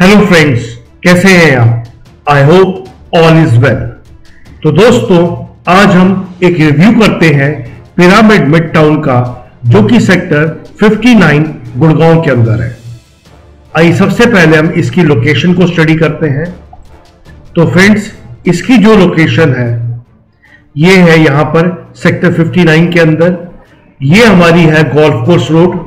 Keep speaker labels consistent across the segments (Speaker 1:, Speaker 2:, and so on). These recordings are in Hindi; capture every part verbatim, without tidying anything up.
Speaker 1: हेलो फ्रेंड्स, कैसे हैं आप? I hope all is well. तो दोस्तों, आज हम एक रिव्यू करते हैं पिरामिड मिड टाउन का, जो कि सेक्टर उनसठ गुड़गांव के अंदर है। आइए सबसे पहले हम इसकी लोकेशन को स्टडी करते हैं। तो फ्रेंड्स, इसकी जो लोकेशन है ये है यहां पर सेक्टर उनसठ के अंदर। ये हमारी है गोल्फ कोर्स रोड,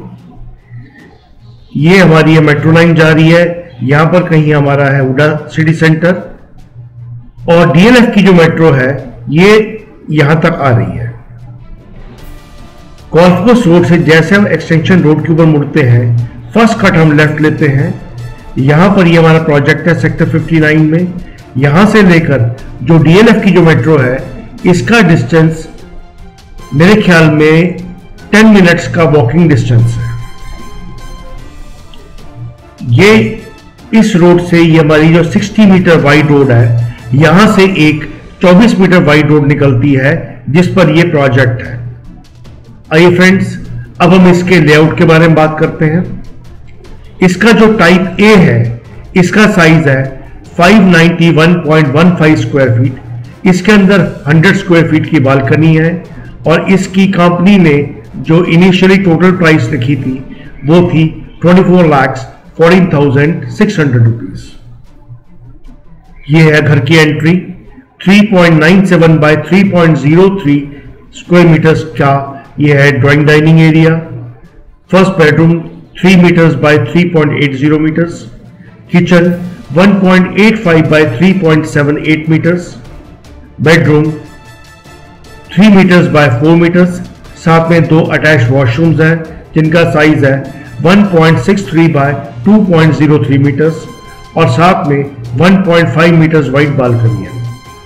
Speaker 1: ये हमारी है मेट्रो लाइन जा रही है, यहां पर कहीं हमारा है हुडा सिटी सेंटर, और डीएलएफ की जो मेट्रो है ये यहां तक आ रही है। गोल्फ कोर्स रोड से जैसे हम एक्सटेंशन रोड के ऊपर मुड़ते हैं, फर्स्ट कट हम लेफ्ट लेते हैं। यहां पर ये यह हमारा प्रोजेक्ट है सेक्टर उनसठ में। यहां से लेकर जो डीएलएफ की जो मेट्रो है, इसका डिस्टेंस मेरे ख्याल में दस मिनट्स का वॉकिंग डिस्टेंस है। ये इस रोड से ये हमारी जो साठ मीटर वाइड रोड है, यहां से एक चौबीस मीटर वाइड रोड निकलती है जिस पर ये प्रोजेक्ट है। आइए फ्रेंड्स, अब हम इसके लेआउट के बारे में बात करते हैं। इसका जो टाइप ए है, इसका साइज है पाँच सौ इक्यानवे पॉइंट एक पाँच स्क्वायर फीट। इसके अंदर सौ स्क्वायर फीट की बालकनी है, और इसकी कंपनी ने जो इनिशियली टोटल प्राइस रखी थी वो थी चौबीस लाख चौदह हज़ार छह सौ रुपीस। ये है घर की एंट्री। तीन पॉइंट नौ सात बाय तीन पॉइंट शून्य तीन स्क्वायर मीटर्स का ये है drawing dining area. First bedroom तीन मीटर्स बाय तीन पॉइंट आठ शून्य मीटर्स। किचन एक पॉइंट आठ पाँच बाय तीन पॉइंट सात आठ मीटर्स। बेडरूम तीन मीटर्स बाय चार मीटर्स। साथ में दो अटैच वॉशरूम्स हैं जिनका साइज है एक पॉइंट छह तीन बाय दो पॉइंट शून्य तीन मीटर्स, और साथ में एक पॉइंट पाँच मीटर्स वाइड बालकनी है।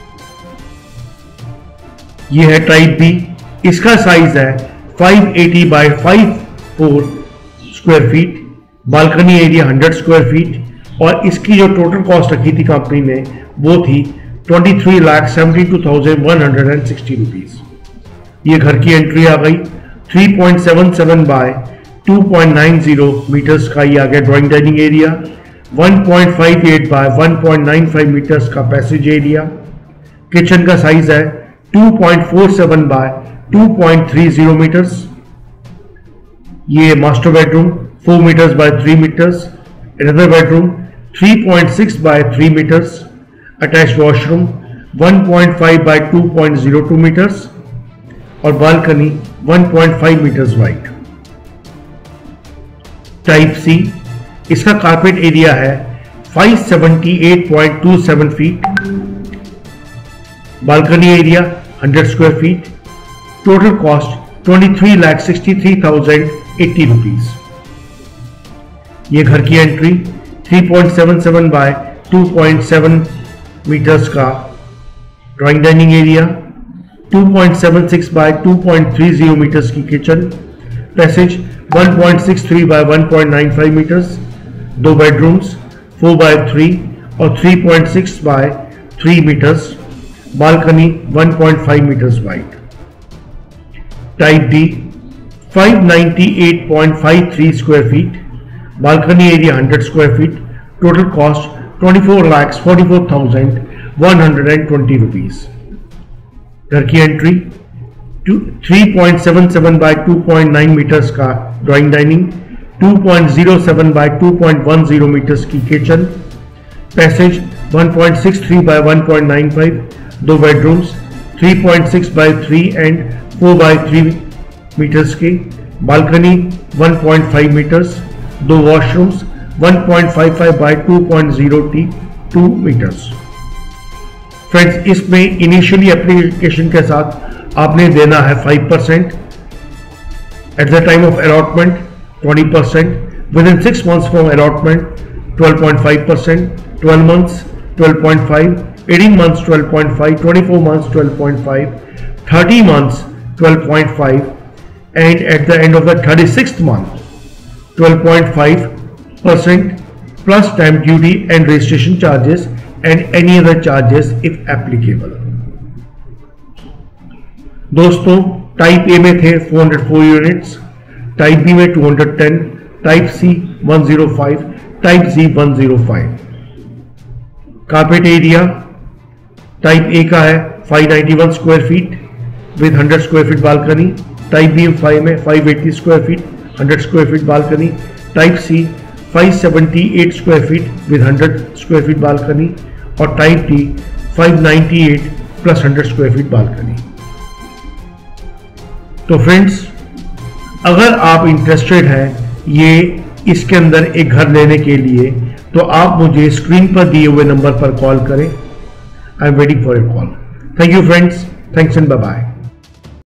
Speaker 1: यह है टाइप बी। इसका साइज है पाँच सौ अस्सी बाय चौवन स्क्वायर फीट। बालकनी एरिया सौ स्क्वायर फीट, और इसकी जो टोटल कॉस्ट रखी थी कंपनी ने वो थी तेईस लाख बहत्तर हज़ार एक सौ साठ रुपीस। ये घर की एंट्री आ गई। तीन पॉइंट सात सात बाय दो पॉइंट नौ शून्य मीटर्स का ये आ गया ड्राइंग डाइनिंग एरिया। एक पॉइंट पाँच आठ बाय एक पॉइंट नौ पाँच मीटर्स का पैसेज एरिया। किचन का साइज है दो पॉइंट चार सात बाय दो पॉइंट तीस मीटर्स। ये मास्टर बेडरूम चार मीटर्स बाय तीन मीटर्स। अनदर बेडरूम तीन पॉइंट छह बाय तीन मीटर्स। अटैच वॉशरूम एक पॉइंट पाँच बाय दो पॉइंट शून्य दो मीटर्स, और बालकनी एक पॉइंट पाँच मीटर्स वाइड। टाइप सी। इसका कारपेट एरिया है पाँच सौ अठहत्तर पॉइंट दो सात फीट। बालकनी एरिया सौ स्क्वायर फीट। टोटल कॉस्ट तेईस लाख तिरसठ हज़ार अस्सी रुपीस। ये घर की एंट्री तीन पॉइंट सात सात बाय दो पॉइंट सात मीटर्स का ड्राइंग डाइनिंग एरिया। दो पॉइंट सात छह बाय दो पॉइंट तीस मीटर्स की किचन। पैसेज एक पॉइंट छह तीन बाय एक पॉइंट नौ पाँच मीटर्स। दो बेडरूम्स चार बाय तीन और तीन पॉइंट छह बाय तीन मीटर्स। बालकनी एक पॉइंट पाँच मीटर्स वाइड। Type D. पाँच सौ अट्ठानवे पॉइंट पाँच तीन स्क्वायर फीट। बालकनी एरिया सौ स्क्वायर फीट। टोटल कॉस्ट चौबीस लाख चौवालीस हज़ार एक सौ बीस रुपीस। घर की एंट्री तीन पॉइंट सात सात बाय दो पॉइंट नौ मीटर्स का ड्राइंग डाइनिंग। दो पॉइंट शून्य सात बाय दो पॉइंट दस मीटर्स की किचन। पैसेज एक पॉइंट छह तीन बाय एक पॉइंट नौ पाँच। दो बेडरूम्स तीन पॉइंट छह बाय तीन एंड चार बाय तीन मीटर्स की। बालकनी एक पॉइंट पाँच मीटर्स। दो वॉशरूम्स एक पॉइंट पाँच पाँच बाय दो पॉइंट शून्य दो मीटर्स। फ्रेंड्स, इसमें इनिशियली एप्लीकेशन के साथ आपने देना है पाँच percent. At the time of allotment बीस percent. Within six months from allotment बारह पॉइंट पाँच परसेंट। ट्वेल्व मंथ्स बारह पॉइंट पाँच। अठारह मंथ्स बारह पॉइंट पाँच। चौबीस मंथ्स बारह पॉइंट पाँच। तीस मंथ्स बारह पॉइंट पाँच, and at the end of the छत्तीसवें मंथ बारह पॉइंट पाँच percent plus stamp duty and registration charges and any other charges if applicable। दोस्तों, टाइप ए में थे चार सौ चार यूनिट्स, टाइप बी में दो सौ दस, टाइप सी एक सौ पाँच, टाइप जी एक सौ पाँच। कारपेट एरिया टाइप ए का है five ninety one square feet with hundred square feet balcony. Type B five में five eighty square feet hundred square feet balcony. Type C five seventy eight square feet with hundred square feet balcony. और type D five ninety eight plus hundred square feet balcony. तो फ्रेंड्स, अगर आप इंटरेस्टेड हैं ये इसके अंदर एक घर लेने के लिए, तो आप मुझे स्क्रीन पर दिए हुए नंबर पर कॉल करें। I am waiting for your call. Thank you friends, thanks and bye bye.